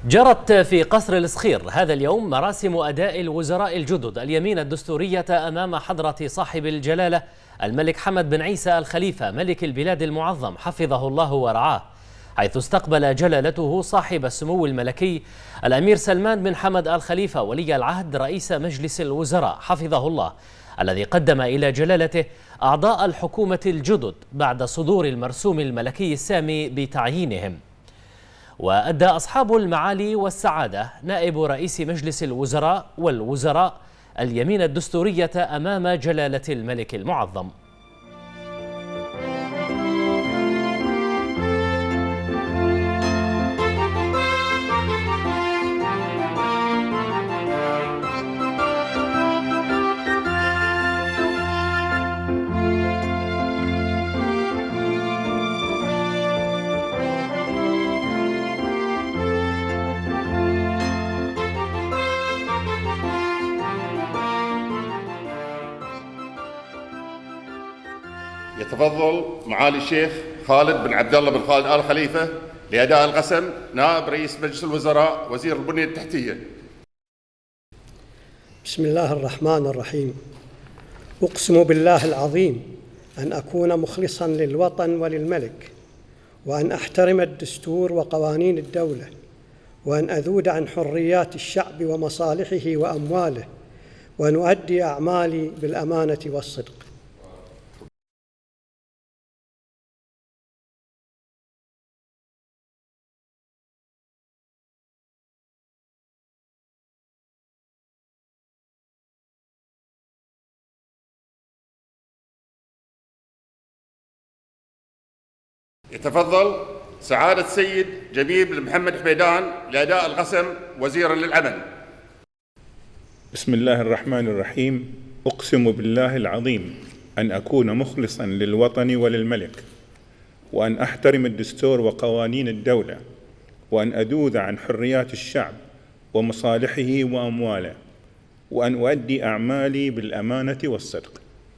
جرت في قصر الصخير هذا اليوم مراسم أداء الوزراء الجدد اليمين الدستورية أمام حضرة صاحب الجلالة الملك حمد بن عيسى الخليفة ملك البلاد المعظم حفظه الله ورعاه، حيث استقبل جلالته صاحب السمو الملكي الأمير سلمان بن حمد الخليفة ولي العهد رئيس مجلس الوزراء حفظه الله، الذي قدم إلى جلالته أعضاء الحكومة الجدد بعد صدور المرسوم الملكي السامي بتعيينهم. وأدى أصحاب المعالي والسعادة نائب رئيس مجلس الوزراء والوزراء اليمين الدستورية أمام جلالة الملك المعظم. يتفضل معالي الشيخ خالد بن عبد الله بن خالد آل خليفة لأداء القسم نائب رئيس مجلس الوزراء وزير البنية التحتية. بسم الله الرحمن الرحيم. أقسم بالله العظيم أن أكون مخلصاً للوطن وللملك، وأن أحترم الدستور وقوانين الدولة، وأن أذود عن حريات الشعب ومصالحه وأمواله، وأن أؤدي أعمالي بالأمانة والصدق. يتفضل سعادة السيد جبيب بن محمد حميدان لأداء القسم وزيرا للعمل. بسم الله الرحمن الرحيم. أقسم بالله العظيم أن أكون مخلصا للوطن وللملك، وأن أحترم الدستور وقوانين الدولة، وأن أذود عن حريات الشعب ومصالحه وأمواله، وأن أؤدي أعمالي بالأمانة والصدق.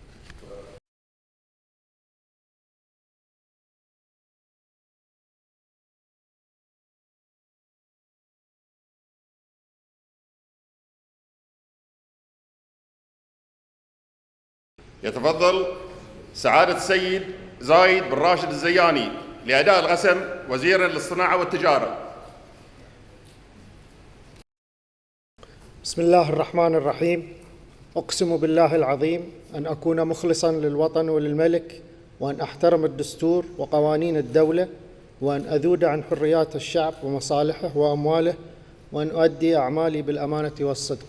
يتفضل سعادة السيد زايد بن راشد الزياني لأداء القسم وزيرا للصناعة والتجارة. بسم الله الرحمن الرحيم. أقسم بالله العظيم أن أكون مخلصاً للوطن وللملك، وأن أحترم الدستور وقوانين الدولة، وأن أذود عن حريات الشعب ومصالحه وأمواله، وأن أؤدي أعمالي بالأمانة والصدق.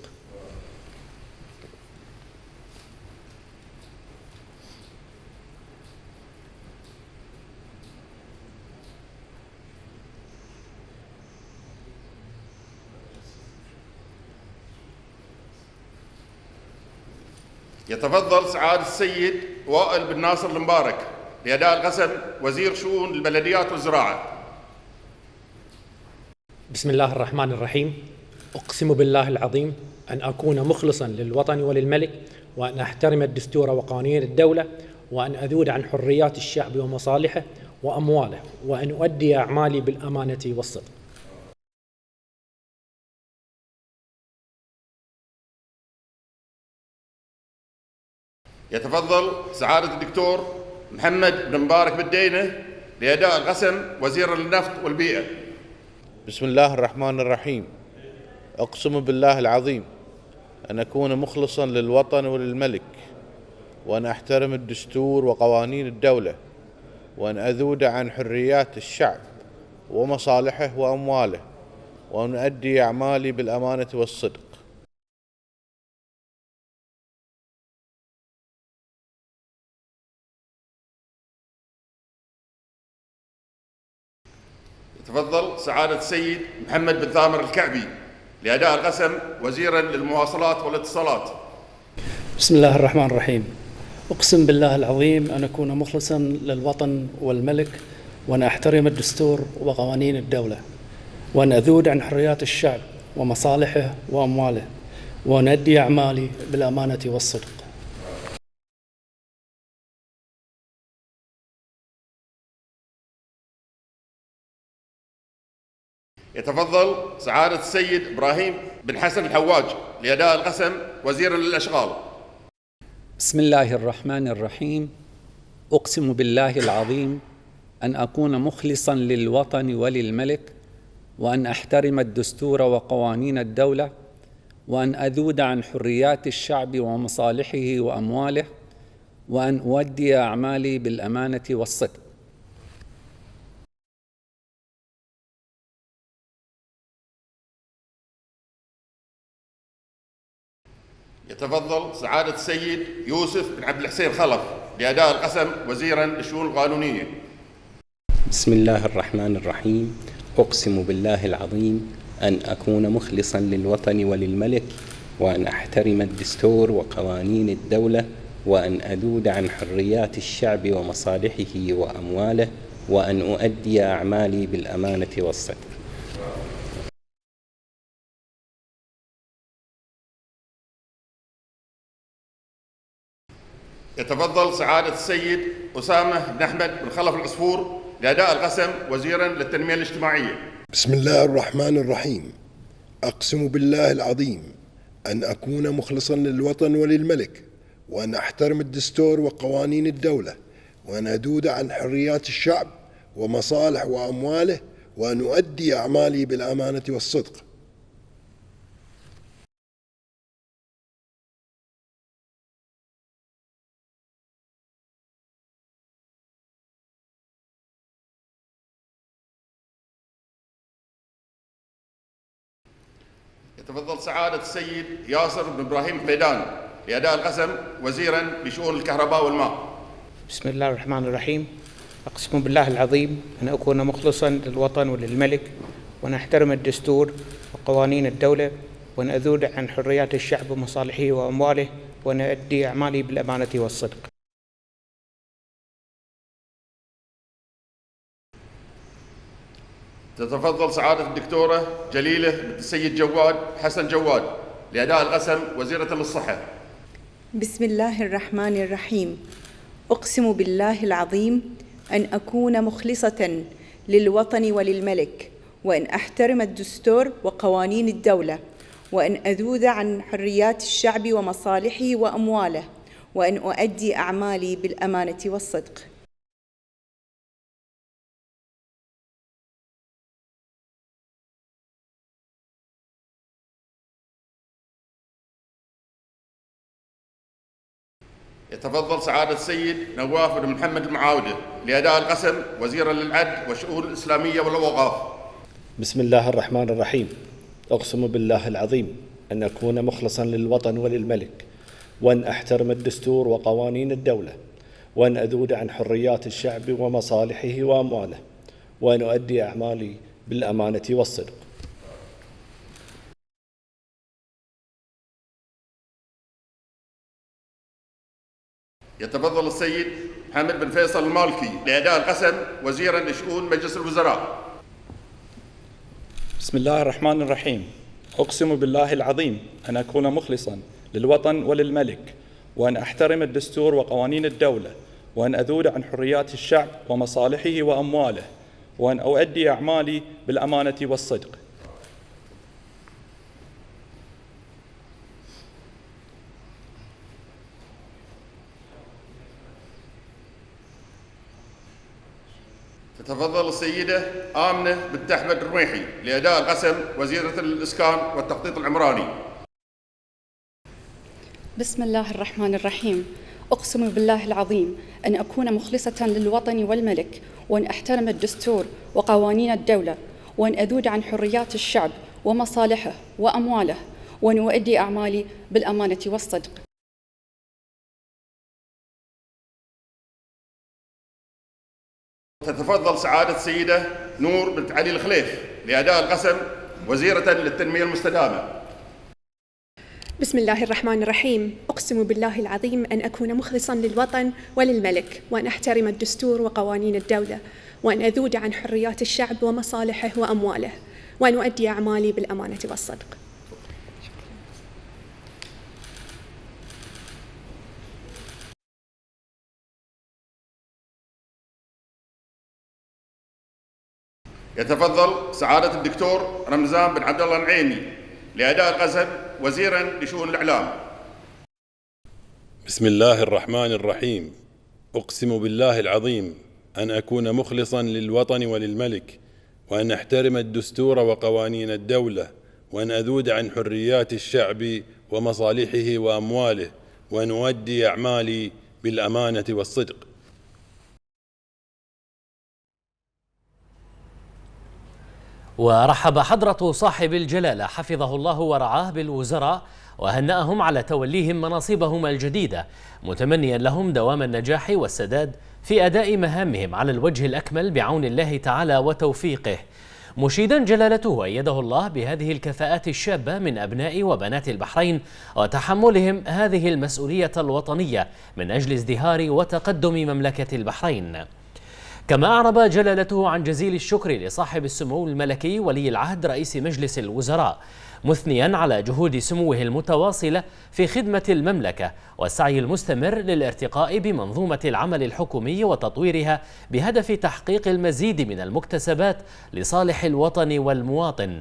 يتفضل سعادة السيد وائل بن ناصر المبارك لأداء القسم وزير شؤون البلديات والزراعة. بسم الله الرحمن الرحيم. أقسم بالله العظيم أن أكون مخلصاً للوطن وللملك، وأن أحترم الدستور وقوانين الدولة، وأن أذود عن حريات الشعب ومصالحه وأمواله، وأن أؤدي أعمالي بالأمانة والصدق. يتفضل سعادة الدكتور محمد بن مبارك بالدينة لأداء القسم وزيرا للنفط والبيئة. بسم الله الرحمن الرحيم. أقسم بالله العظيم أن أكون مخلصاً للوطن وللملك، وأن أحترم الدستور وقوانين الدولة، وأن أذود عن حريات الشعب ومصالحه وأمواله، وأن أؤدي أعمالي بالأمانة والصدق. يتفضل سعادة السيد محمد بن ثامر الكعبي لأداء القسم وزيرا للمواصلات والاتصالات. بسم الله الرحمن الرحيم. أقسم بالله العظيم أن أكون مخلصاً للوطن والملك، وأن أحترم الدستور وقوانين الدولة، وأن أذود عن حريات الشعب ومصالحه وأمواله، وأن أؤدي أعمالي بالأمانة والصدق. يتفضل سعادة السيد إبراهيم بن حسن الحواج لأداء القسم وزيرا للأشغال. بسم الله الرحمن الرحيم. أقسم بالله العظيم أن أكون مخلصا للوطن وللملك، وأن أحترم الدستور وقوانين الدولة، وأن أذود عن حريات الشعب ومصالحه وأمواله، وأن أؤدي أعمالي بالأمانة والصدق. يتفضل سعادة السيد يوسف بن عبد الحسين خلف لأداء القسم وزيرا للشؤون القانونية. بسم الله الرحمن الرحيم. أقسم بالله العظيم أن أكون مخلصا للوطن وللملك، وأن أحترم الدستور وقوانين الدولة، وأن أذود عن حريات الشعب ومصالحه وأمواله، وأن أؤدي أعمالي بالأمانة والصدق. يتفضل سعادة السيد أسامة بن أحمد بن خلف العصفور لأداء القسم وزيرا للتنمية الاجتماعية. بسم الله الرحمن الرحيم. أقسم بالله العظيم أن أكون مخلصا للوطن وللملك، وأن أحترم الدستور وقوانين الدولة، وأن أذود عن حريات الشعب ومصالح وأمواله، وأن أؤدي أعمالي بالأمانة والصدق. يتفضل سعادة السيد ياسر بن إبراهيم قليدان لأداء القسم وزيرا لشؤون الكهرباء والماء. بسم الله الرحمن الرحيم. أقسم بالله العظيم أن أكون مخلصا للوطن وللملك، وأن أحترم الدستور وقوانين الدولة، وأن أذود عن حريات الشعب ومصالحه وأمواله، وأن أؤدي أعمالي بالأمانة والصدق. تتفضل سعادة الدكتورة جليلة بنت السيد جواد حسن جواد لأداء القسم وزيرة للصحة. بسم الله الرحمن الرحيم. أقسم بالله العظيم أن أكون مخلصة للوطن وللملك، وأن أحترم الدستور وقوانين الدولة، وأن أذود عن حريات الشعب ومصالحه وأمواله، وأن أؤدي أعمالي بالأمانة والصدق. يتفضل سعادة السيد نواف بن محمد المعاودة لأداء القسم وزيرا للعدل والشؤون الإسلامية والأوقاف. بسم الله الرحمن الرحيم. أقسم بالله العظيم أن أكون مخلصا للوطن وللملك، وأن أحترم الدستور وقوانين الدولة، وأن أذود عن حريات الشعب ومصالحه وأمواله، وأن أؤدي أعمالي بالأمانة والصدق. يتفضل السيد محمد بن فيصل المالكي لأداء القسم وزيرا لشؤون مجلس الوزراء. بسم الله الرحمن الرحيم. أقسم بالله العظيم أن أكون مخلصا للوطن وللملك، وأن أحترم الدستور وقوانين الدولة، وأن أذود عن حريات الشعب ومصالحه وأمواله، وأن أؤدي أعمالي بالأمانة والصدق. تتفضل السيدة آمنة بنت أحمد الرميحي لأداء القسم وزيرة الإسكان والتخطيط العمراني. بسم الله الرحمن الرحيم. أقسم بالله العظيم أن أكون مخلصة للوطن والملك، وأن أحترم الدستور وقوانين الدولة، وأن أذود عن حريات الشعب ومصالحه وأمواله، وأن أؤدي أعمالي بالأمانة والصدق. تتفضل سعادة السيدة نور بنت علي الخليف لأداء القسم وزيرة للتنمية المستدامة. بسم الله الرحمن الرحيم. أقسم بالله العظيم أن أكون مخلصا للوطن وللملك، وأن أحترم الدستور وقوانين الدولة، وأن أذود عن حريات الشعب ومصالحه وأمواله، وأن أؤدي أعمالي بالأمانة والصدق. يتفضل سعادة الدكتور رمزان بن عبد الله النعيمي لأداء القسم وزيرا لشؤون الإعلام. بسم الله الرحمن الرحيم. أقسم بالله العظيم أن أكون مخلصا للوطن وللملك، وأن أحترم الدستور وقوانين الدولة، وأن أذود عن حريات الشعب ومصالحه وأمواله، وأن أؤدي أعمالي بالأمانة والصدق. ورحب حضرة صاحب الجلالة حفظه الله ورعاه بالوزراء وهنأهم على توليهم مناصبهم الجديدة، متمنيا لهم دوام النجاح والسداد في أداء مهامهم على الوجه الأكمل بعون الله تعالى وتوفيقه، مشيدا جلالته أيده الله بهذه الكفاءات الشابة من أبناء وبنات البحرين وتحملهم هذه المسؤولية الوطنية من أجل ازدهار وتقدم مملكة البحرين. كما أعرب جلالته عن جزيل الشكر لصاحب السمو الملكي ولي العهد رئيس مجلس الوزراء، مثنيا على جهود سموه المتواصلة في خدمة المملكة والسعي المستمر للارتقاء بمنظومة العمل الحكومي وتطويرها بهدف تحقيق المزيد من المكتسبات لصالح الوطن والمواطن.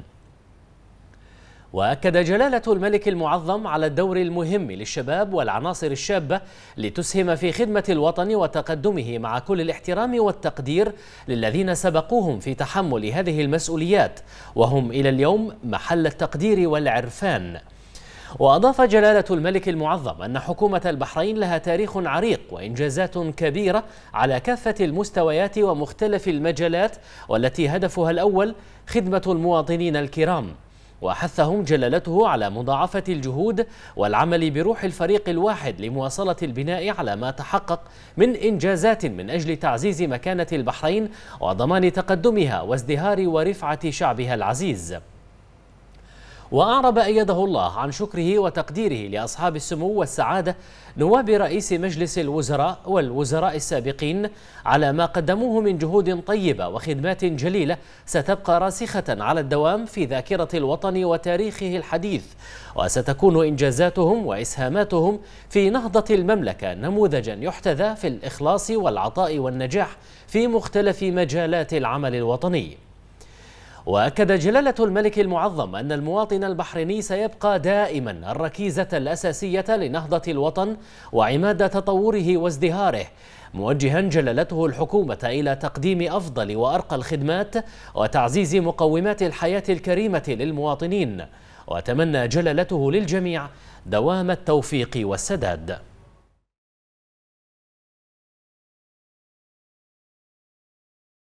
وأكد جلالة الملك المعظم على الدور المهم للشباب والعناصر الشابة لتسهم في خدمة الوطن وتقدمه، مع كل الاحترام والتقدير للذين سبقوهم في تحمل هذه المسؤوليات وهم إلى اليوم محل التقدير والعرفان. وأضاف جلالة الملك المعظم أن حكومة البحرين لها تاريخ عريق وإنجازات كبيرة على كافة المستويات ومختلف المجالات، والتي هدفها الأول خدمة المواطنين الكرام. وحثهم جلالته على مضاعفة الجهود والعمل بروح الفريق الواحد لمواصلة البناء على ما تحقق من إنجازات من أجل تعزيز مكانة البحرين وضمان تقدمها وازدهار ورفعة شعبها العزيز. وأعرب أيده الله عن شكره وتقديره لأصحاب السمو والسعادة نواب رئيس مجلس الوزراء والوزراء السابقين على ما قدموه من جهود طيبة وخدمات جليلة ستبقى راسخة على الدوام في ذاكرة الوطن وتاريخه الحديث، وستكون إنجازاتهم وإسهاماتهم في نهضة المملكة نموذجا يحتذى في الإخلاص والعطاء والنجاح في مختلف مجالات العمل الوطني. وأكد جلالة الملك المعظم أن المواطن البحريني سيبقى دائما الركيزة الأساسية لنهضة الوطن وعماد تطوره وازدهاره، موجها جلالته الحكومة إلى تقديم أفضل وأرقى الخدمات وتعزيز مقومات الحياة الكريمة للمواطنين. وتمنى جلالته للجميع دوام التوفيق والسداد.